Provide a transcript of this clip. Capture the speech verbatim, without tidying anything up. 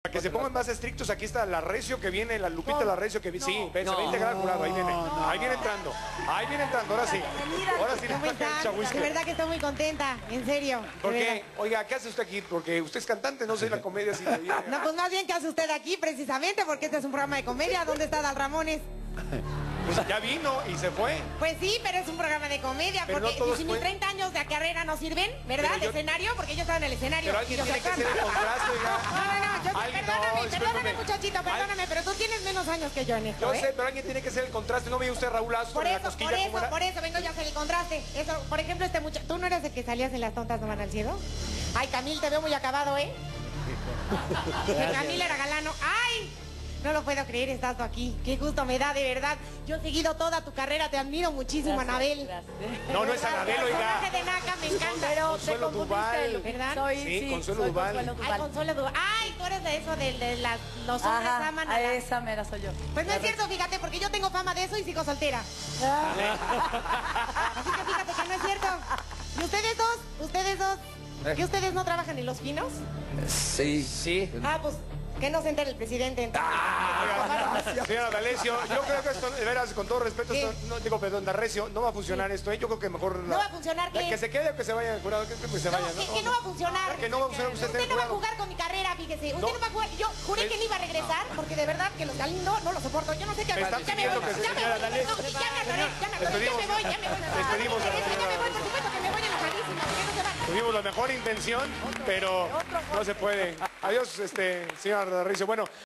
Para que se pongan más estrictos, aquí está la Recio que viene, la Lupita ¿Cómo? la Recio que viene. No. Sí, ven, se No. va a integrar al jurado, ahí viene. No. Ahí viene entrando. Ahí viene entrando, ahora sí. Ahora sí, ¿Cómo están? De verdad que estoy muy contenta, en serio. de ¿Por verdad. qué? Oiga, ¿qué hace usted aquí? Porque usted es cantante, no sé la comedia si le viene. No, pues más bien, ¿qué hace usted aquí precisamente? Porque este es un programa de comedia. ¿Dónde está Dal Ramones? Pues ya vino y se fue. Pues sí, pero es un programa de comedia. Pero Porque no todos si mis pueden- treinta años de carrera no sirven, ¿verdad? Pero De yo- escenario, porque yo estaba en el escenario. Pero alguien y yo tiene que soy hacer el fan. contraste, oiga. No, no, no, yo, Alguien- perdóname, no, perdóname, discúlpeme. muchachito, perdóname, pero tú tienes menos años que yo en esto, Yo ¿eh? sé, pero alguien tiene que hacer el contraste. ¿No veía usted a Raúl Astro Por en la eso, cosquilla? por cómo eso, era? por eso vengo yo a hacer el contraste. Eso, por ejemplo, este muchacho, ¿tú no eres el que salías en Las Tontas No Van al Cielo? Ay, Camil, te veo muy acabado, ¿eh? Que Camil era galano. ¡Ay! No lo puedo creer, estás tú aquí. Qué gusto me da, de verdad. Yo he seguido toda tu carrera, te admiro muchísimo, Gracias, Anabel. gracias. No, no es Anabel, El oiga. personaje de Naca me encanta. Pero Consuelo te confundiste, Duval. ¿Verdad? Soy, Sí, sí, Consuelo soy Duval. Consuelo Ay, Duval. Consuelo Duval. Ay, tú eres de eso, de, de las, los hombres Ajá, aman a a la- esa mera soy yo. Pues no es cierto, fíjate, porque yo tengo fama de eso y sigo soltera. Ah. Así que fíjate que no es cierto. ¿Y ustedes dos? ¿Ustedes dos? ¿Que ustedes no trabajan en Los Pinos? Sí. Sí. Ah, pues, que no se entere el presidente. entonces. Oiga, señora D'Alessio, yo creo que esto, de veras, con todo respeto, ¿Qué? esto, no, digo, perdón, D'Arrecio, no va a funcionar esto, ¿eh? Yo creo que mejor... ¿No va a funcionar qué? Que se quede o que se vaya al jurado, que, que se No, vaya, ¿no? que, que no va a funcionar. Que no va a funcionar, usted está en Usted no va a jurado. jugar con mi carrera, fíjese. Usted No. no, va a jugar. Yo juré que no iba a regresar, porque de verdad que los Galindo no lo soporto. Yo no sé qué Me hacer. están Ya me pidiendo voy, que se- ya me señora voy. D'Alessio. No, ya me atoré, ya me atoré, ya Despedimos. me voy, ya me voy. Despedimos a la Eso, ya me señora. voy, por supuesto que me voy enojadísima, porque no se va. Tuvimos la mejor intención, pero no se puede. Adiós, este, señor D'Arrecio. Bueno,